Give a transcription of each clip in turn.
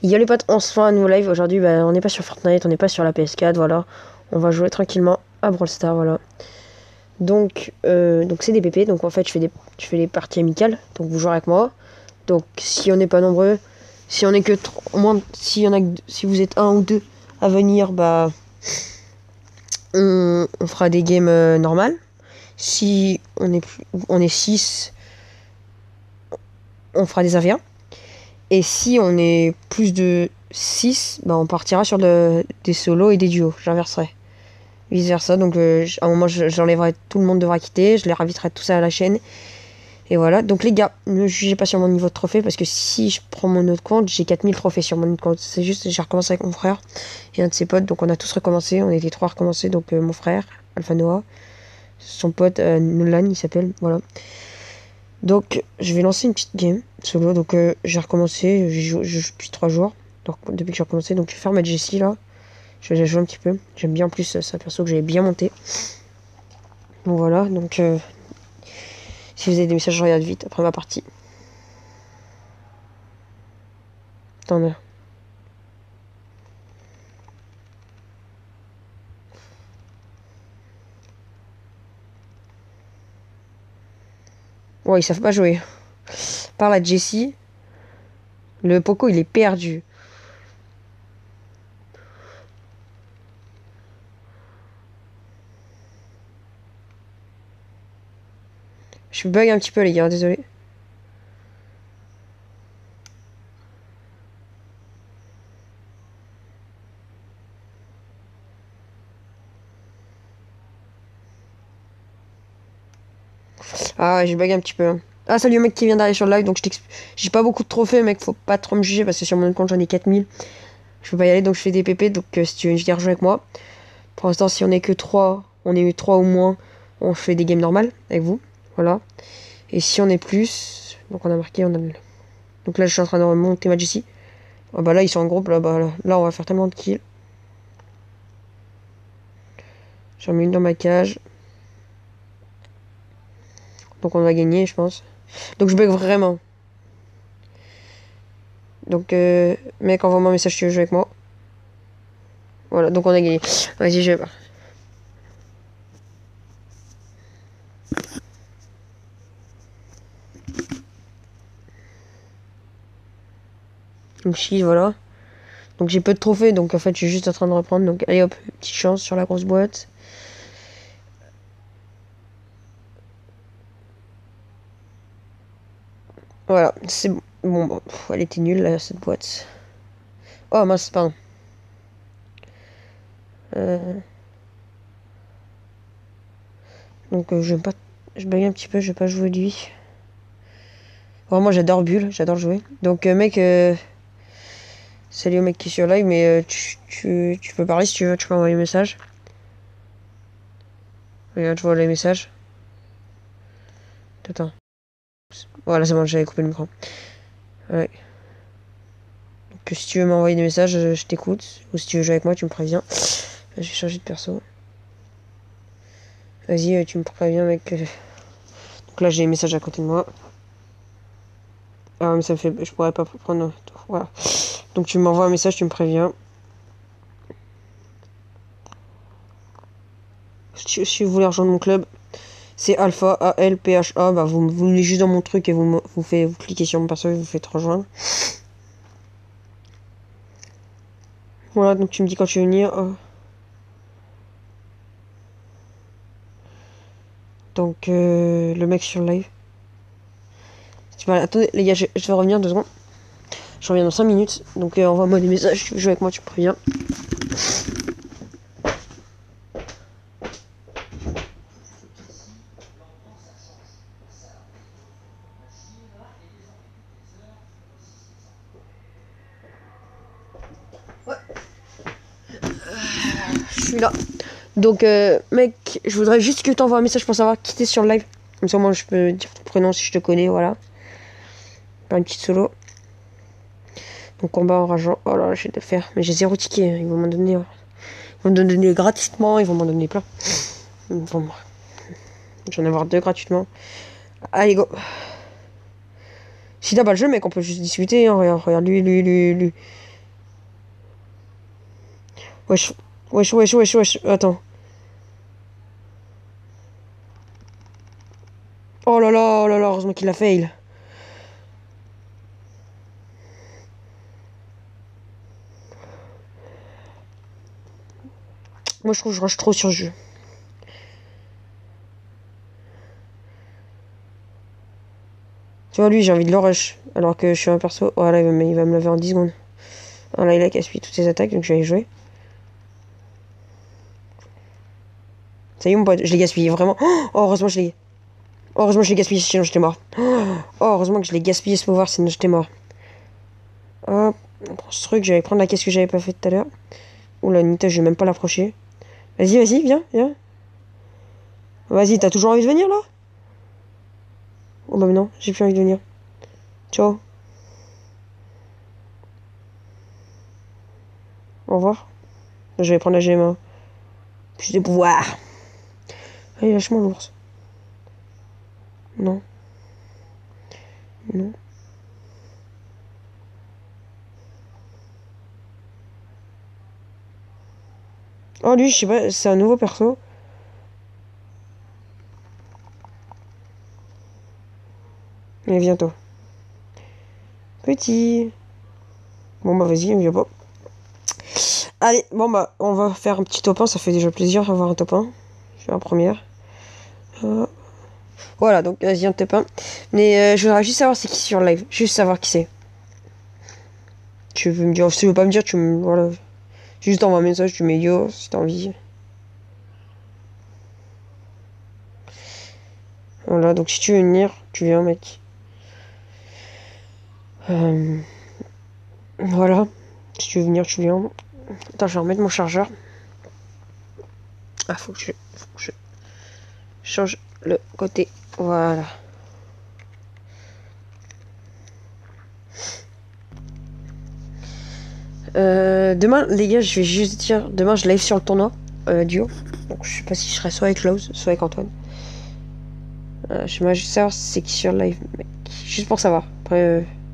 Yo les potes, on se fait un nouveau live. Aujourd'hui, on n'est pas sur Fortnite, on n'est pas sur la PS4, voilà. On va jouer tranquillement à Brawl Stars, voilà. Donc c'est des PP, donc en fait je fais des parties amicales, donc vous jouez avec moi. Donc si on n'est pas nombreux, si on est que au moins si vous êtes un ou deux à venir, on fera des games normales. Si on est 6, on fera des avions. Et si on est plus de 6, on partira sur des solos et des duos. J'inverserai. Vice versa. Donc à un moment, j'enlèverai tout le monde devra quitter. Je les raviterai tout ça à la chaîne. Et voilà. Donc les gars, ne jugez pas sur mon niveau de trophée. Parce que si je prends mon autre compte, j'ai 4000 trophées sur mon autre compte. C'est juste, j'ai recommencé avec mon frère et un de ses potes. Donc on a tous recommencé. On était trois à recommencer. Donc mon frère, Alpha Noah. Son pote, Nolan, il s'appelle. Voilà. Donc, je vais lancer une petite game solo. Donc, j'ai recommencé. Je joue depuis 3 jours. Donc, depuis que j'ai recommencé. Donc, je vais faire ma Jessie là. Je vais jouer un petit peu. J'aime bien en plus ça perso que j'avais bien monté. Donc, voilà. Donc, si vous avez des messages, je regarde vite après ma partie. Attendez. Ouais, ils savent pas jouer. Par la Jessie, le Poco il est perdu. Je bug un petit peu, les gars, désolé. Ah ouais, j'ai bug un petit peu. Ah, salut au mec qui vient d'arriver sur le live. Donc, j'ai pas beaucoup de trophées, mec. Faut pas trop me juger parce que sur mon compte, j'en ai 4000. Je peux pas y aller, donc je fais des PP. Donc, si tu veux venir jouer avec moi. Pour l'instant, si on est que 3, on est 3 ou moins, on fait des games normales avec vous. Voilà. Et si on est plus, donc on a marqué, donc là, je suis en train de remonter ma Jessie. Ah bah là, ils sont en groupe, là, on va faire tellement de kills. J'en mets une dans ma cage. Donc on va gagner, je pense. Donc je bug vraiment. Donc, mec, envoie-moi un message si tu veux jouer avec moi. Voilà, donc on a gagné. Vas-y, je vais pas. Donc, si, voilà. Donc j'ai peu de trophées, donc en fait, je suis juste en train de reprendre. Donc, allez hop, petite chance sur la grosse boîte. Voilà, c'est bon. Bon, elle était nulle, là, cette boîte. Oh, mince, pardon. Euh, donc, je vais pas... Je bug un petit peu, je vais pas jouer lui. Vraiment, j'adore Bull, j'adore jouer. Donc, mec, salut au mec qui est sur live, mais tu peux parler si tu veux, tu peux envoyer un message. Regarde, je vois les messages. Attends. Voilà, c'est bon, j'avais coupé le micro. Ouais. Donc, si tu veux m'envoyer des messages, je t'écoute. Ou si tu veux jouer avec moi, tu me préviens. Je vais changer de perso. Vas-y, tu me préviens, mec. Donc là, j'ai les messages à côté de moi. Ah, mais ça me fait... Je pourrais pas prendre... Voilà. Donc, tu m'envoies un message, tu me préviens. Si vous voulez rejoindre mon club, c'est Alpha, A-L-P-H-A. Vous venez juste dans mon truc et vous cliquez sur mon perso et vous faites rejoindre. Voilà, donc tu me dis quand tu veux venir. Donc, le mec sur le live. Attendez, les gars, je vais revenir 2 secondes. Je reviens dans 5 minutes. Donc, envoie-moi des messages. Tu veux jouer avec moi, tu me préviens. Je suis là. Donc, mec, je voudrais juste que tu envoies un message pour savoir qui t'es sur le live. Comme ça, moi, je peux dire ton prénom si je te connais, voilà. Faire une petite solo. Donc, combat enrageant. Oh là, je vais le faire. Mais j'ai 0 ticket. Ils vont m'en donner. Ils vont me donner gratuitement. Ils vont m'en donner plein. Bon, j'en ai avoir 2 gratuitement. Allez, go. Si t'as pas le jeu, mec, on peut juste discuter. Hein. Regarde, lui. Wesh. Wesh, wesh, wesh, wesh. Attends. Oh là là, heureusement qu'il a fail. Moi, je trouve que je rush trop sur le jeu. Tu vois, lui, j'ai envie de le rush. Alors que je suis un perso. Voilà, il va me lever en 10 secondes. Ah là, il a gaspillé toutes ses attaques, donc je vais y jouer. Ça y est, mon pote, je l'ai gaspillé, vraiment. Oh, heureusement, je l'ai. Oh, heureusement, je l'ai gaspillé, sinon j'étais mort. Oh, heureusement que je l'ai gaspillé ce pouvoir, sinon j'étais mort. Hop, on prend ce truc, j'allais prendre la caisse que j'avais pas faite tout à l'heure. Oula, Nita, je vais même pas l'approcher. Vas-y, vas-y, viens, viens. Vas-y, t'as toujours envie de venir, là? Oh, bah non, j'ai plus envie de venir. Ciao. Au revoir. Je vais prendre la GMA. Plus de pouvoir. Allez, lâche-moi l'ours. Non. Non. Oh, lui, je sais pas, c'est un nouveau perso. Mais viens, toi. Petit. Bon, bah, vas-y, viens pas. Allez, bon, bah, on va faire un petit top 1. Ça fait déjà plaisir d'avoir un top 1. Je fais la première. Voilà, donc, vas-y, un top 1. Mais je voudrais juste savoir c'est qui sur live. Juste savoir qui c'est. Tu veux me dire, si tu veux pas me dire, tu me. Voilà. Juste envoie un message, tu mets yo si t'as envie. Voilà, donc si tu veux venir, tu viens, mec. Voilà. Si tu veux venir, tu viens. Attends, je vais remettre mon chargeur. Ah, faut que je change le côté. Voilà. Demain, les gars, je vais juste dire. Demain, je live sur le tournoi duo. Donc, je sais pas si je serai soit avec Klaus, soit avec Antoine. J'aimerais juste savoir si c'est qui sur le live, mec. Juste pour savoir. Après,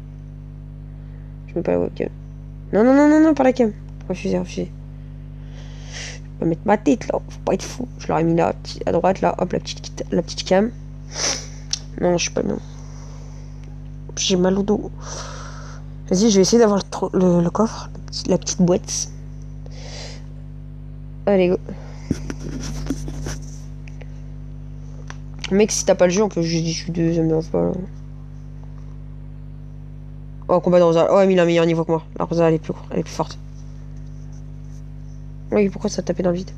je mets pas la webcam. Non, non, non, non, non, pas la cam. Refusé, refusé. Je vais mettre ma tête là, faut pas être fou. Je l'aurais mis là, à droite, là, hop, la petite cam. Non, je suis pas bien. J'ai mal au dos. Vas-y, je vais essayer d'avoir le coffre, la petite boîte. Allez, go. Mec, si t'as pas le jeu, on peut juste dire je suis deux, ça me dérange pas. Là. Oh, combat de Rosa. Oh, mais il a un meilleur niveau que moi. La Rosa, elle est plus forte. Oui, pourquoi ça tapait dans le vide?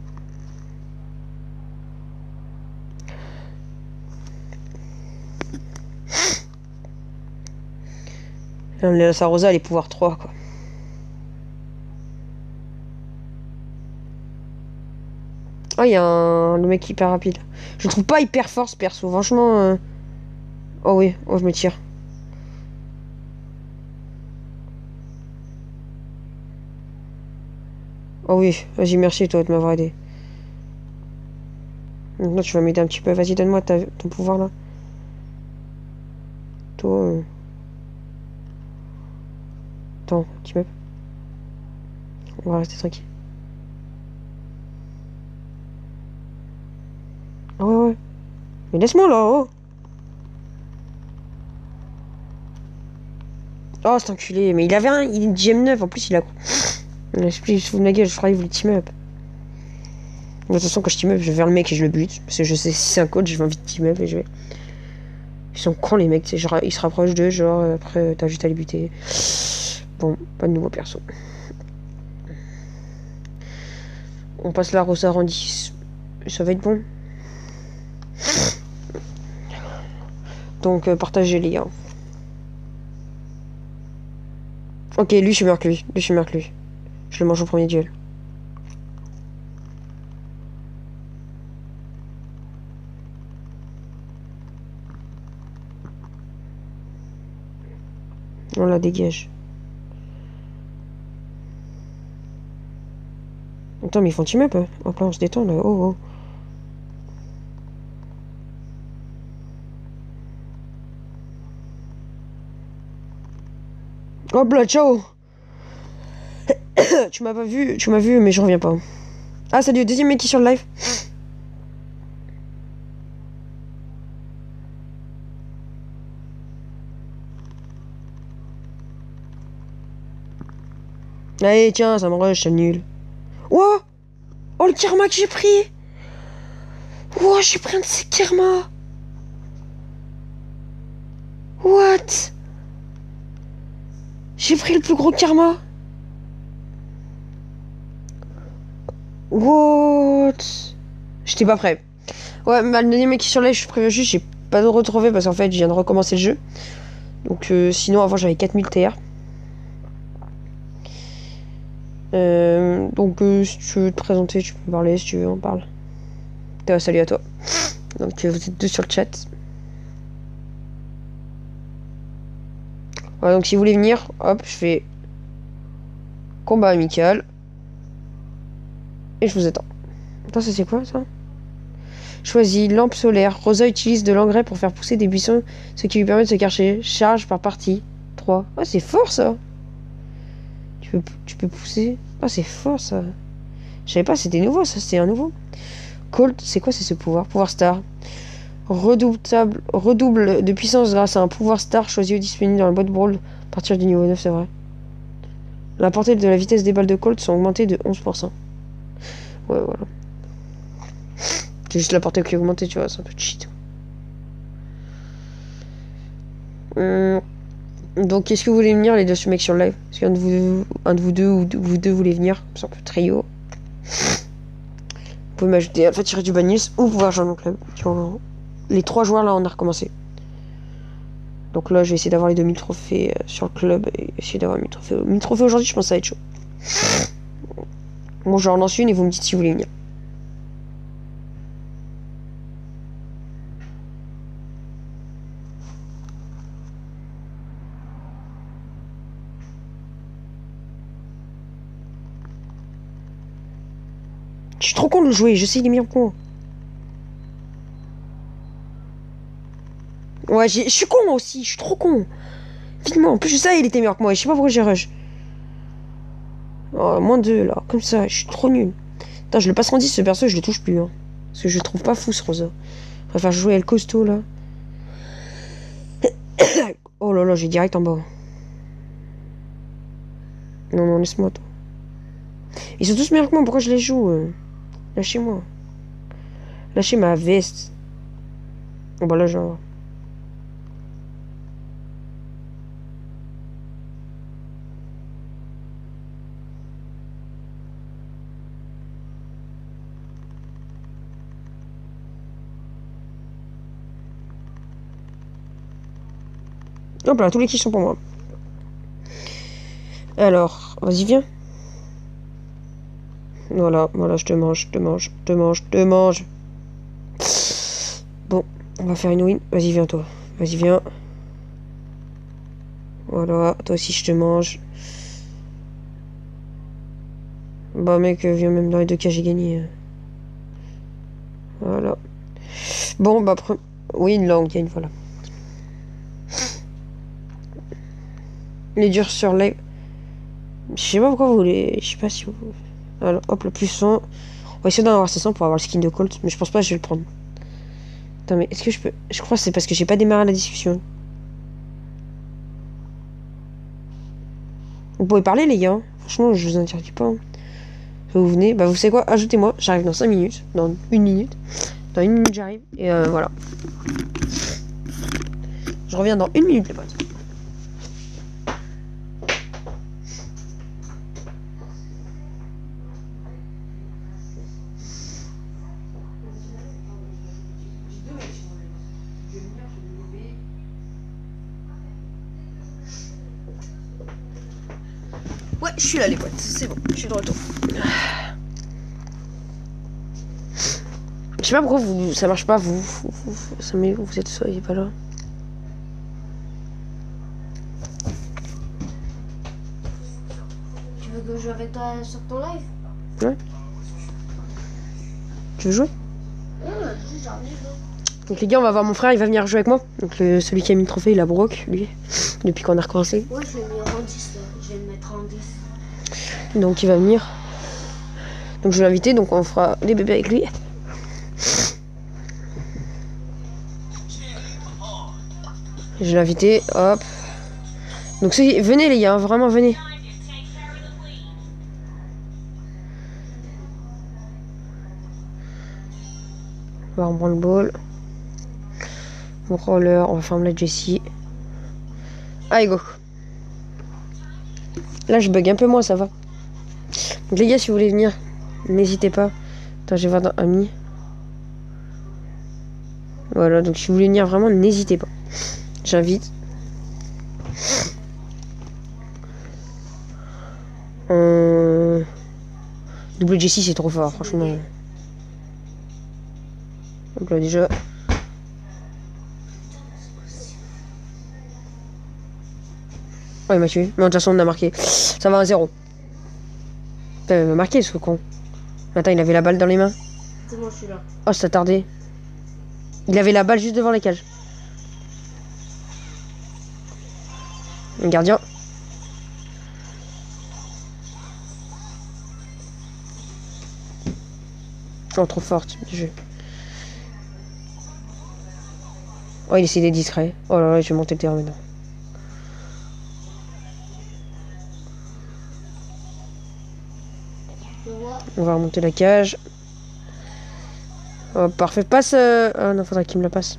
Sa Rosa, elle est pouvoir 3, quoi. Oh, il y a le mec hyper rapide. Je le trouve pas hyper fort, ce perso. Franchement. Oh oui, oh, je me tire. Oh oui, vas-y, merci toi de m'avoir aidé. Maintenant, tu vas m'aider un petit peu. Vas-y, donne-moi ton pouvoir là. Toi. Attends, petit peu. On va rester tranquille. Ah ouais, ouais. Mais laisse-moi là, oh. Oh, cet enculé. Mais il avait une GM9 en plus, il a. Je fous de ma gueule, je croyais qu'il voulait team up. De toute façon, quand je team up, je vais vers le mec et je le bute. Parce que je sais si c'est un coach, je vais envie de team up et je vais. Ils sont cons les mecs, genre, ils se rapprochent d'eux, genre après t'as juste à les buter. Bon, pas de nouveau perso. On passe la Rosa en 10. Ça va être bon. Donc partagez les gars. Ok, lui je suis meilleur que lui. Lui je suis meilleur que lui. Je le mange au premier duel. On la dégage. Attends, mais ils font team up. Hein. Hop là, on se détend là. Oh, oh. Hop là, ciao. Tu m'as pas vu, tu m'as vu, mais je reviens pas. Ah, salut, deuxième mec qui est sur le live. Allez, tiens, ça me rush, c'est nul. Oh, oh, le karma que j'ai pris. Oh, j'ai pris un de ces karma. What? J'ai pris le plus gros karma. What? J'étais pas prêt. Ouais, bah, le deuxième mec qui est sur live, je préviens juste, j'ai pas de retrouver parce qu'en fait, je viens de recommencer le jeu. Donc, sinon, avant, j'avais 4000 TR. Donc, si tu veux te présenter, tu peux parler, si tu veux, on parle. Salut à toi. Donc, vous êtes deux sur le chat. Ouais, donc, si vous voulez venir, hop, je fais combat amical. Et je vous attends. Attends, ça c'est quoi, ça? Choisis lampe solaire. Rosa utilise de l'engrais pour faire pousser des buissons, ce qui lui permet de se cacher. Charge par partie. 3. Ah, c'est fort, ça. Tu peux pousser. Ah, c'est fort, ça. Je savais pas, c'était nouveau, ça, c'était un nouveau. Colt, c'est quoi, c'est ce pouvoir? Pouvoir star. Redouble de puissance grâce à un pouvoir star choisi ou disponible dans la boîte brawl à partir du niveau 9, c'est vrai. La portée de la vitesse des balles de Colt sont augmentées de 11%. Ouais, voilà. C'est juste la portée qui est augmentée, tu vois, c'est un peu cheat. Donc, est-ce que vous voulez venir, les deux mecs sur le live? Est-ce qu'un de vous deux ou vous deux voulez venir? C'est un peu trio. Vous pouvez m'ajouter Alpha-du-Banus ou pouvoir rejoindre mon club. Les 3 joueurs, là, on a recommencé. Donc là, je vais essayer d'avoir les 2000 trophées sur le club et essayer d'avoir 1000 trophées. 1000 trophées aujourd'hui, je pense que ça va être chaud. Bon, j'en lance une et vous me dites si vous voulez venir. Je suis trop con de le jouer, je sais il est meilleur que moi. Ouais, je suis con moi aussi, je suis trop con. Vite-moi, en plus de ça, il était meilleur que moi et je sais pas pourquoi j'ai rush. Oh, -2 là, comme ça, je suis trop nul. Putain, je le passe en 10 ce perso, je le touche plus. Hein. Parce que je le trouve pas fou ce Rosa. Je préfère jouer à le costaud là. Oh là là, j'ai direct en bas. Non, non, laisse-moi toi. Ils sont tous meilleurs que moi, pourquoi je les joue Lâchez-moi. Lâchez ma veste. Bon bah là, genre. Hop là, tous les kills sont pour moi. Alors, vas-y, viens. Voilà, voilà, je te mange, je te mange, je te mange, je te mange. Bon, on va faire une win. Vas-y, viens, toi. Vas-y, viens. Voilà, toi aussi, je te mange. Bah, mec, viens, même dans les 2 cas, j'ai gagné. Voilà. Bon, bah, win, là, on gagne, voilà. Les durs sur live. Je sais pas pourquoi vous voulez. Je sais pas si vous. Alors, hop, le plus 100. On va essayer d'en avoir 700 pour avoir le skin de Colt. Mais je pense pas que je vais le prendre. Attends, mais est-ce que je peux. Je crois que c'est parce que j'ai pas démarré la discussion. Vous pouvez parler, les gars. Franchement, je vous interdis pas. Hein. Vous venez. Bah, vous savez quoi? Ajoutez-moi. J'arrive dans 5 minutes. Dans 1 minute. Dans 1 minute, j'arrive. Et voilà. Je reviens dans 1 minute, les potes. Ouais, je suis là, les potes. C'est bon, je suis de retour. Je sais pas pourquoi ça marche pas, vous êtes soyez pas là. Tu veux que je joue avec toi sur ton live? Ouais. Tu veux jouer? Ouais, j'ai envie de jouer. Donc les gars, on va voir mon frère, il va venir jouer avec moi. Donc celui qui a mis le trophée, il a Brock, lui, depuis qu'on a recommencé. Ouais, je l'ai mis en 10 là, je vais le mettre en 10. Donc il va venir. Donc je vais l'inviter, donc on fera des bébés avec lui. Je vais l'inviter, hop. Donc venez les gars, vraiment venez. On va reprendre le ball. Mon roller, on va faire la Jessie. Allez go. Là je bug un peu moins, ça va. Donc les gars, si vous voulez venir, n'hésitez pas. Attends, je vais voir dans Amis. Voilà, donc si vous voulez venir vraiment, n'hésitez pas. J'invite. Double Jessie, c'est trop fort, franchement. Donc là déjà. Oh, il m'a tué. Mais de toute façon, on a marqué. Ça va 1-0. Il m'a marqué ce con. Attends, il avait la balle dans les mains. C'est bon, je suis là. Oh, ça tardé. Il avait la balle juste devant les cages. Un gardien. Oh, trop forte. Jeu. Oh, il essaie d'être discret. Oh là là, je vais monter le terrain maintenant. On va remonter la cage. Oh, parfait. Passe. Ah non, faudra qu'il me la passe.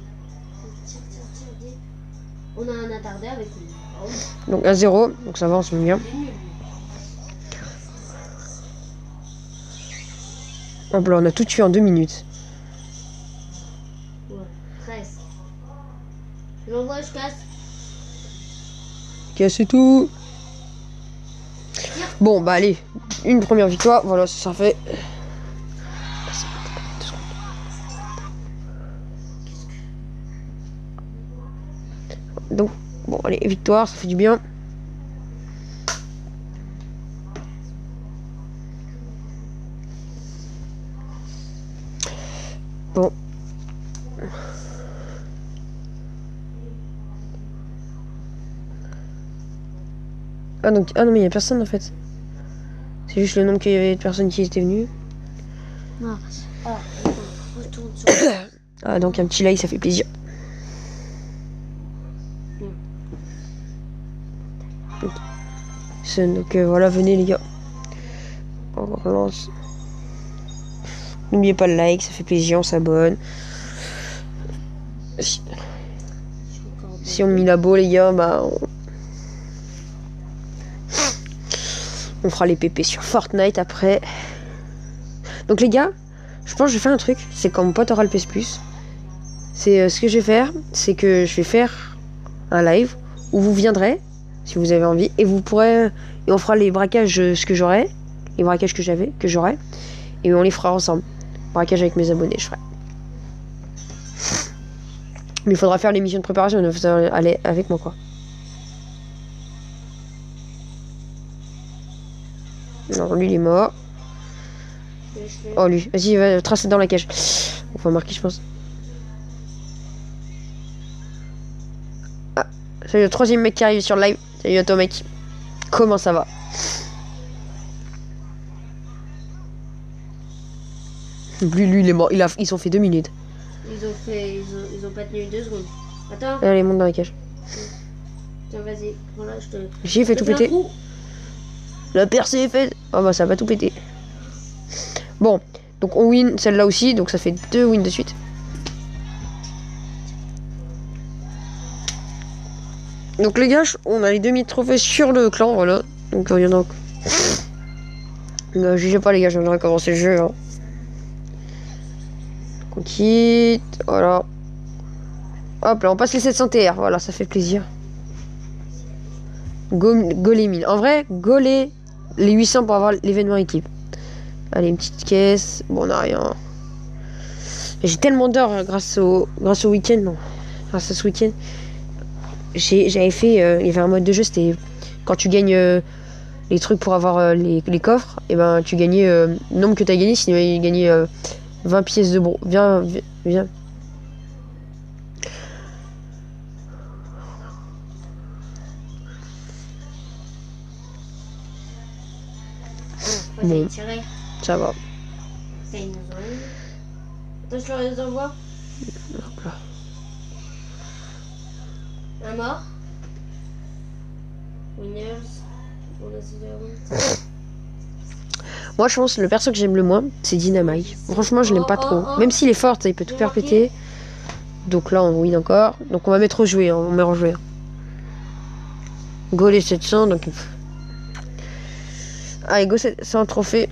On a un attardé avec lui. Oh. Donc 1-0. Donc ça va, on se met bien. Hop là, on a tout tué en 2 minutes. Ouais, 13. Je l'envoie, je casse. Ok, c'est tout. Bon, bah allez. Une première victoire. Voilà, ça fait. Donc, bon, allez, victoire, ça fait du bien. Bon. Ah, donc, ah non, mais il n'y a personne en fait. C'est juste le nombre qu'il y avait de personnes qui étaient venues. Non. Ah, retourne sur. Ah, donc un petit like, ça fait plaisir. Donc voilà, venez les gars. On relance. N'oubliez pas le like, ça fait plaisir, on s'abonne. Si on met labo les gars, bah on fera les PP sur Fortnite après. Donc les gars, je pense que je vais faire un truc, c'est quand mon pote aura le PS Plus. C'est ce que je vais faire, c'est que je vais faire un live où vous viendrez si vous avez envie et vous pourrez et on fera les braquages ce que j'aurai, les braquages que j'aurai et on les fera ensemble. Braquage avec mes abonnés, je ferai. Mais il faudra faire les missions de préparation, donc vous allez aller avec moi quoi. Non, lui il est mort. Oh lui, vas-y, va tracer dans la cage. On va marquer je pense. Ah, c'est le 3e mec qui arrive sur le live. Salut à toi mec. Comment ça va? Lui il est mort. Ils ont fait 2 minutes. Ils ont pas tenu 2 secondes. Attends. Allez, monte dans la cage. Tiens, vas-y. Voilà, je te. J'ai fait tout péter. La percée est faite. Oh bah ça va tout péter. Bon, donc on win celle-là aussi, donc ça fait 2 wins de suite. Donc les gars, on a les 2000 trophées sur le clan, voilà. Donc il y en a. Ne jugez pas les gars, j'aimerais commencer le jeu. Hein. Donc, on quitte, voilà. Hop là, on passe les 700 TR, voilà, ça fait plaisir. Go les 1000. En vrai, go les 800 pour avoir l'événement équipe. Allez, une petite caisse. Bon, on a rien. J'ai tellement d'heures grâce au week-end. Non. Grâce à ce week-end. J'avais fait... il y avait un mode de jeu, c'était... Quand tu gagnes les trucs pour avoir les coffres, et ben tu gagnais le nombre que tu as gagné. Sinon, il gagnait 20 pièces de bronze. Viens. Moi j'ai tiré. Ça va. T'as une zone. Attention, je les envoie. Hop là. Un mort. Winners. On a 6 secondes. Moi, je pense que le perso que j'aime le moins, c'est Dynamite. Franchement, je l'aime pas trop. Même s'il est fort, il peut tout faire péter. Donc là, on win encore. Donc on va mettre rejouer, hein. On met rejouer. Go les 700, donc... Allez, go 700 trophée.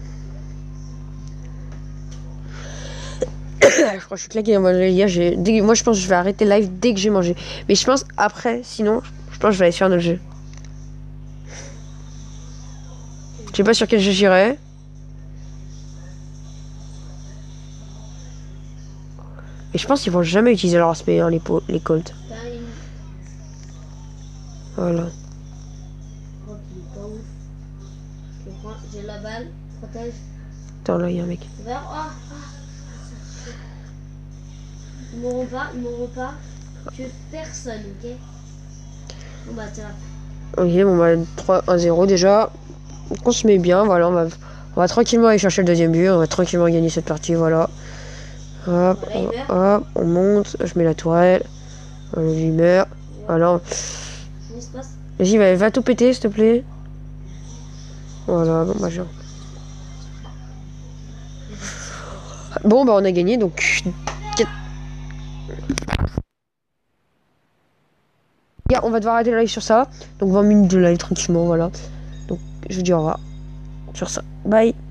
Je crois que je suis claqué. Moi, je pense que je vais arrêter live dès que j'ai mangé. Mais je pense après, sinon, je pense que je vais aller sur un autre jeu. Je sais pas sur quel jeu j'irai. Et je pense qu'ils vont jamais utiliser leur aspect, hein, les Colts. Voilà. J'ai la balle, protège. Attends, là, il y a un mec. Ils m'auront pas. Que personne, ok? Bon bah tiens. Ok, bon bah 3-1-0 déjà. Donc on se met bien, voilà, on va tranquillement aller chercher le deuxième but, on va tranquillement gagner cette partie, voilà. Hop, hop, on monte, je mets la tourelle. Voilà, il meurt. Voilà. Vas-y, va tout péter, s'il te plaît. Voilà, bon bah j'ai... Bon bah on a gagné, donc... On va devoir arrêter le live sur ça. Donc 20 minutes de live tranquillement, voilà. Donc je vous dis au revoir sur ça. Bye.